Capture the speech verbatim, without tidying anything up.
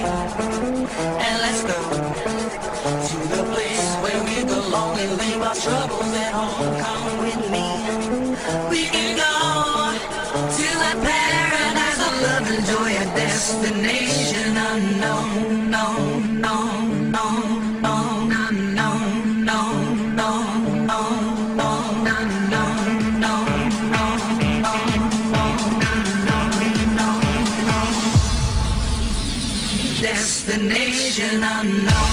And let's go to the place where we belong and leave our troubles at home. Come with me. We can go to a paradise of love and joy, a destination unknown, no, no, no, no, no, no, no, no, no, no, no, no, no, no, destination unknown.